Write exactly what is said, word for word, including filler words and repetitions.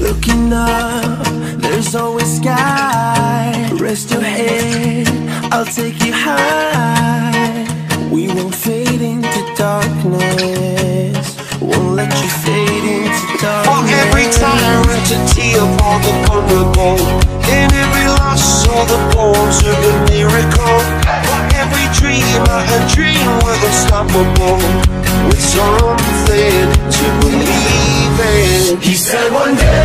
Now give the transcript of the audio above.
Looking up, there's always sky. Rest your head, I'll take you high. We won't fade into darkness, won't let you fade into darkness. For every tyrant a tear for the vulnerable, in every loss all the bones of a miracle. For every dreamer a dream was unstoppable, with something to believe in. He said one day